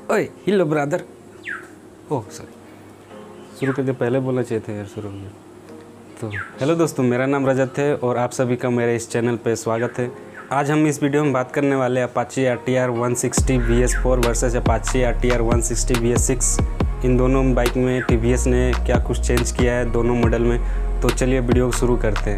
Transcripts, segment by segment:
ओए hello brother. Oh sorry, शुरू करते पहले बोलना चाहिए था यार शुरू में। तो हेलो दोस्तों, मेरा नाम रजत है और आप सभी का मेरे इस चैनल पे स्वागत है। आज हम इस वीडियो में बात करने वाले हैं Apache RTR 160 VS4 versus Apache RTR 160 VS6। इन दोनों बाइक में TVS ने क्या कुछ चेंज किया है दोनों मॉडल में। तो चलिए वीडियो को शुरू करते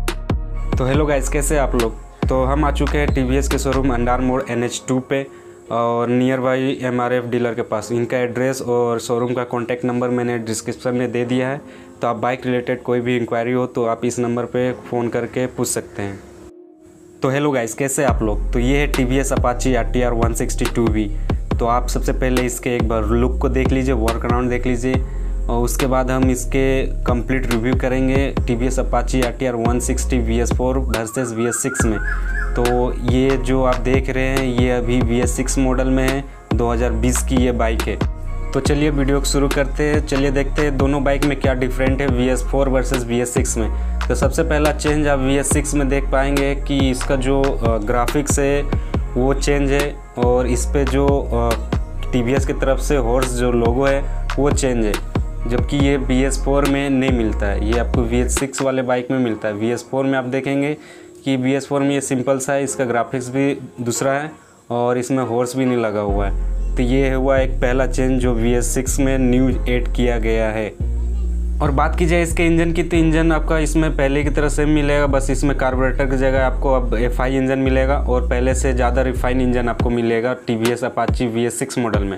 हैं। तो हेलो गाइस, कैसे आप लोग। तो हम आ चुके हैं TVS के शोरूम अंडार मोड़ NH2 पे और नियर बाई MRF डीलर के पास। इनका एड्रेस और शोरूम का कॉन्टैक्ट नंबर मैंने डिस्क्रिप्शन में दे दिया है। तो आप बाइक रिलेटेड कोई भी इंक्वायरी हो तो आप इस नंबर पे फ़ोन करके पूछ सकते हैं। तो हेलो गाइस, कैसे आप लोग। तो ये है TVS अपाची RTR 162V। तो आप सबसे पहले इसके एक बार लुक को देख लीजिए, वर्क अराउंड देख लीजिए और उसके बाद हम इसके कंप्लीट रिव्यू करेंगे TVS Apache RTR 160 VS4 versus VS6 में। तो ये जो आप देख रहे हैं ये अभी VS6 मॉडल में है, 2020 की ये बाइक है। तो चलिए वीडियो को शुरू करते हैं। चलिए देखते हैं दोनों बाइक में क्या डिफरेंट है VS4 वर्सेस VS6 में। तो सबसे पहला चेंज आप VS6 में देख पाएंगे कि इसका जो ग्राफिक्स है वो चेंज है और इस पे जो TVS की तरफ से हॉर्स जो लोगो है वो चेंज है, जबकि ये VS4 में नहीं मिलता है। ये आपको VS6 वाले बाइक में मिलता है। VS4 में आप देखेंगे कि VS4 में ये सिंपल सा है, इसका ग्राफिक्स भी दूसरा है और इसमें हॉर्स भी नहीं लगा हुआ है। तो ये हुआ एक पहला चेंज जो VS6 में न्यू ऐड किया गया है। और बात की जाए इसके इंजन की, तो इंजन आपका इसमें पहले की तरह सेम मिलेगा, बस इसमें कार्बोरेटर की जगह आपको अब FI इंजन मिलेगा और पहले से ज़्यादा रिफाइन इंजन आपको मिलेगा TVS अपाची VS6 मॉडल में।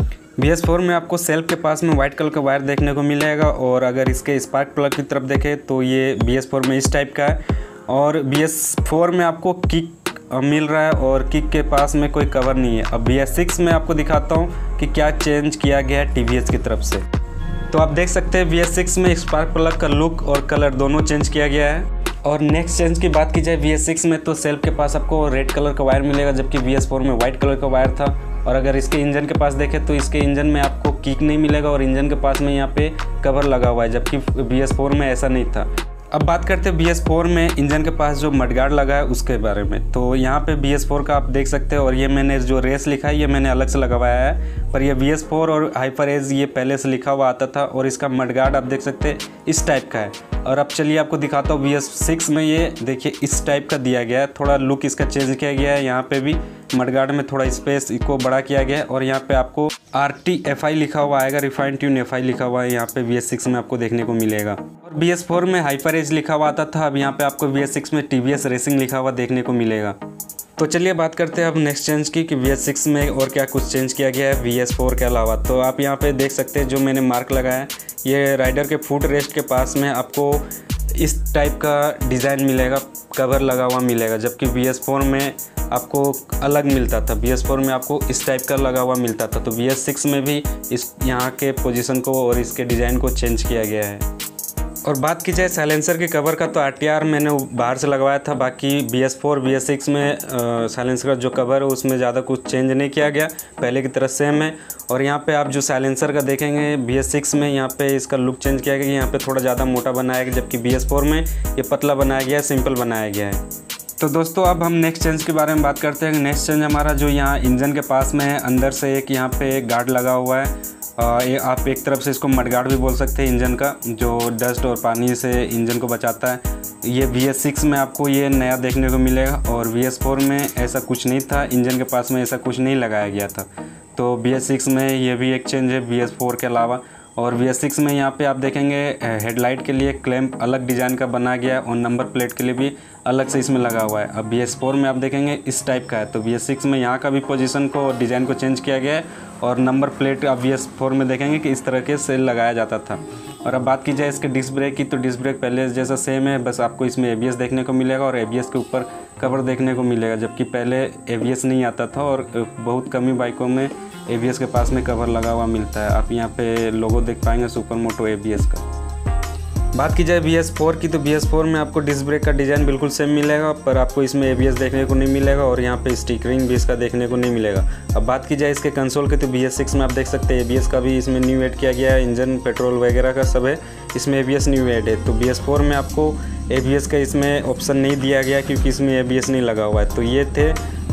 VS4 में आपको सेल्फ के पास में वाइट कलर का वायर देखने को मिलेगा और अगर इसके स्पार्क प्लग की तरफ देखें तो ये VS4 में इस टाइप का है और VS4 में आपको किक मिल रहा है और किक के पास में कोई कवर नहीं है। अब VS6 में आपको दिखाता हूँ कि क्या चेंज किया गया है TVS की तरफ से। तो आप देख सकते हैं VS6 में स्पार्क प्लग का लुक और कलर दोनों चेंज किया गया है। और नेक्स्ट चेंज की बात की जाए VS6 में तो सेल्फ के पास आपको रेड कलर का वायर मिलेगा, जबकि VS4 में वाइट कलर का वायर था। और अगर इसके इंजन के पास देखें तो इसके इंजन में आपको किक नहीं मिलेगा और इंजन के पास में यहाँ पे कवर लगा हुआ है, जबकि VS4 में ऐसा नहीं था। अब बात करते हैं VS4 में इंजन के पास जो मडगार्ड लगा है उसके बारे में। तो यहाँ पे VS4 का आप देख सकते हैं और ये मैंने जो रेस लिखा है ये मैंने अलग से लगवाया है, पर ये VS4 और हाइपर एज ये पहले से लिखा हुआ आता था और इसका मडगार्ड आप देख सकते हैं इस टाइप का है। और अब चलिए आपको दिखाता हूँ VS6 में ये देखिए इस टाइप का दिया गया है, थोड़ा लुक इसका चेंज किया गया है। यहाँ पे भी मडगार्ड में थोड़ा स्पेस इसको बड़ा किया गया है और यहाँ पे आपको RTFI लिखा हुआ आएगा, रिफाइन ट्यून FI लिखा हुआ है यहाँ पे VS6 में आपको देखने को मिलेगा। और VS4 में हाइपर एज लिखा हुआ आता था, अब यहाँ पे आपको VS6 में TVS रेसिंग लिखा हुआ देखने को मिलेगा। तो चलिए बात करते हैं अब नेक्स्ट चेंज की कि VS6 में और क्या कुछ चेंज किया गया है VS4 के अलावा। तो आप यहाँ पे देख सकते हैं जो मैंने मार्क लगाया है ये राइडर के फुट रेस्ट के पास में आपको इस टाइप का डिज़ाइन मिलेगा, कवर लगा हुआ मिलेगा, जबकि VS4 में आपको अलग मिलता था। VS4 में आपको इस टाइप का लगा हुआ मिलता था। तो VS6 में भी इस यहाँ के पोजीशन को और इसके डिज़ाइन को चेंज किया गया है। और बात की जाए साइलेंसर के कवर का तो RTR मैंने बाहर से लगवाया था, बाकी VS4 VS6 में साइलेंसर का जो कवर है उसमें ज़्यादा कुछ चेंज नहीं किया गया, पहले की तरह सेम है। और यहाँ पे आप जो साइलेंसर का देखेंगे VS6 में यहाँ पे इसका लुक चेंज किया गया, यहाँ पे थोड़ा ज़्यादा मोटा बनाया गया, जबकि VS4 में ये पतला बनाया गया है, सिंपल बनाया गया है। तो दोस्तों अब हम नेक्स्ट चेंज के बारे में बात करते हैं। नेक्स्ट चेंज हमारा जो यहाँ इंजन के पास में है, अंदर से एक यहाँ पे एक गार्ड लगा हुआ है। ये आप एक तरफ से इसको मडगार्ड भी बोल सकते हैं इंजन का, जो डस्ट और पानी से इंजन को बचाता है। ये VS6 में आपको ये नया देखने को मिलेगा और VS4 में ऐसा कुछ नहीं था, इंजन के पास में ऐसा कुछ नहीं लगाया गया था। तो VS6 में ये भी एक चेंज है VS4 के अलावा। और VS6 में यहाँ पे आप देखेंगे हेडलाइट के लिए क्लैंप अलग डिज़ाइन का बना गया है और नंबर प्लेट के लिए भी अलग से इसमें लगा हुआ है। अब VS4 में आप देखेंगे इस टाइप का है। तो VS6 में यहाँ का भी पोजीशन को और डिज़ाइन को चेंज किया गया है और नंबर प्लेट आप VS4 में देखेंगे कि इस तरह से लगाया जाता था। और अब बात की जाए इसके डिस्क ब्रेक की, तो डिस्क ब्रेक पहले जैसा सेम है, बस आपको इसमें ABS देखने को मिलेगा और ABS के ऊपर कवर देखने को मिलेगा, जबकि पहले ABS नहीं आता था और बहुत कम ही बाइकों में ABS के पास में कवर लगा हुआ मिलता है। आप यहाँ पे लोगो देख पाएंगे सुपर मोटो ABS का। बात की जाए VS4 की, तो VS4 में आपको डिस्क ब्रेक का डिज़ाइन बिल्कुल सेम मिलेगा, पर आपको इसमें ABS देखने को नहीं मिलेगा और यहाँ पे स्टिकरिंग भी इसका देखने को नहीं मिलेगा। अब बात की जाए इसके कंसोल की, तो VS6 में आप देख सकते हैं ABS का भी इसमें न्यू ऐड किया गया है, इंजन पेट्रोल वगैरह का सब है, इसमें ABS न्यू ऐड है। तो VS4 में आपको ABS का इसमें ऑप्शन नहीं दिया गया क्योंकि इसमें ABS नहीं लगा हुआ है। तो ये थे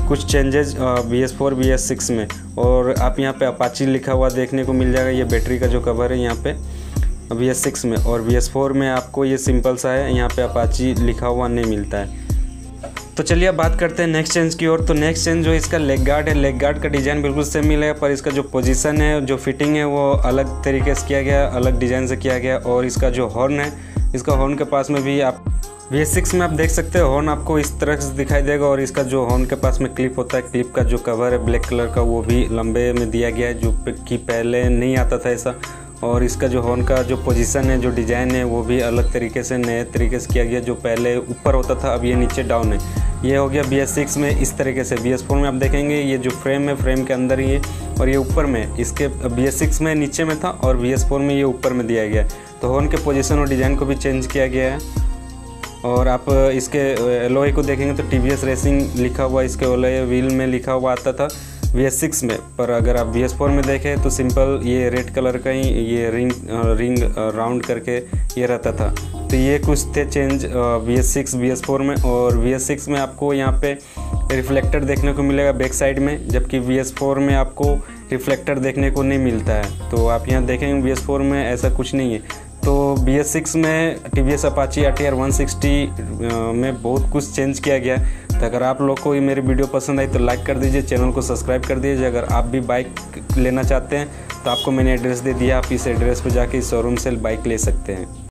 कुछ चेंजेस BS4 BS6 में। और आप यहाँ पे अपाची लिखा हुआ देखने को मिल जाएगा, ये बैटरी का जो कवर है यहाँ पे BS6 में। और BS4 में आपको ये सिंपल सा है, यहाँ पे अपाची लिखा हुआ नहीं मिलता है। तो चलिए अब बात करते हैं नेक्स्ट चेंज की ओर। तो नेक्स्ट चेंज जो इसका लेग गार्ड है, लेग गार्ड का डिज़ाइन बिल्कुल सेम मिलेगा, पर इसका जो पोजीशन है, जो फिटिंग है वो अलग तरीके से किया गया, अलग डिज़ाइन से किया गया। और इसका जो हॉर्न है, इसका हॉर्न के पास में भी आप BS6 में आप देख सकते हो हॉर्न आपको इस तरह से दिखाई देगा। और इसका जो हॉर्न के पास में क्लिप होता है, क्लिप का जो कवर है ब्लैक कलर का, वो भी लंबे में दिया गया है, जो कि पहले नहीं आता था ऐसा। और इसका जो हॉर्न का जो पोजीशन है, जो डिज़ाइन है, वो भी अलग तरीके से नए तरीके से किया गया, जो पहले ऊपर होता था अब ये नीचे डाउन है। ये हो गया BS6 में इस तरीके से। BS4 में आप देखेंगे ये जो फ्रेम है, फ्रेम के अंदर ही है और ये ऊपर में, इसके BS6 में नीचे में था और BS4 में ये ऊपर में दिया गया है। तो हॉर्न के पोजीशन और डिज़ाइन को भी चेंज किया गया है। और आप इसके एलॉय को देखेंगे तो TVS रेसिंग लिखा हुआ इसके एलॉय व्हील में लिखा हुआ आता था BS6 में। पर अगर आप BS4 में देखें तो सिंपल ये रेड कलर का ही ये रिंग राउंड करके ये रहता था। तो ये कुछ थे चेंज BS6 BS4 में। और BS6 में आपको यहाँ पे रिफ्लेक्टर देखने को मिलेगा बैक साइड में, जबकि BS4 में आपको रिफ्लेक्टर देखने को नहीं मिलता है। तो आप यहाँ देखेंगे BS4 में ऐसा कुछ नहीं है। तो BS6 में TVS अपाची RTR 160 में बहुत कुछ चेंज किया गया। तो अगर आप लोग को ये मेरी वीडियो पसंद आई तो लाइक कर दीजिए, चैनल को सब्सक्राइब कर दीजिए। अगर आप भी बाइक लेना चाहते हैं तो आपको मैंने एड्रेस दे दिया, आप इस एड्रेस पर जाके इस शोरूम से बाइक ले सकते हैं।